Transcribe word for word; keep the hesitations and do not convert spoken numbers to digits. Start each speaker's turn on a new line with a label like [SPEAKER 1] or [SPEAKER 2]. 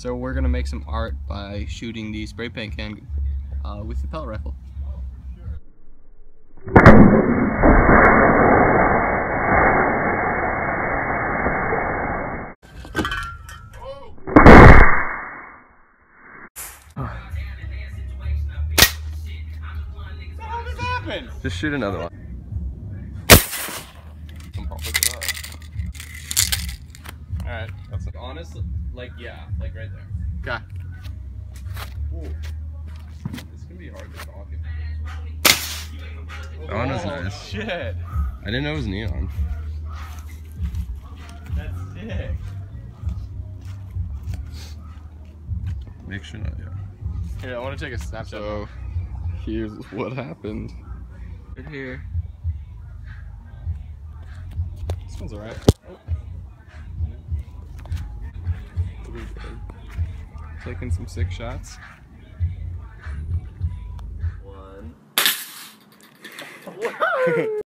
[SPEAKER 1] So we're gonna make some art by shooting the spray paint can uh, with the pellet rifle.
[SPEAKER 2] How did this happen?
[SPEAKER 1] Just shoot another one.
[SPEAKER 2] Alright, that's it.
[SPEAKER 1] Honestly, like yeah, like right there.
[SPEAKER 2] Okay.
[SPEAKER 1] Ooh. This can be hard to talk.
[SPEAKER 2] That one was nice. Shit.
[SPEAKER 1] I didn't know it was neon.
[SPEAKER 2] That's sick.
[SPEAKER 1] Make sure not, yeah.
[SPEAKER 2] Here, I want to take a snapshot.
[SPEAKER 1] So, here's what happened. Right here.
[SPEAKER 2] This one's alright. Oh. Taking some sick shots.
[SPEAKER 1] One.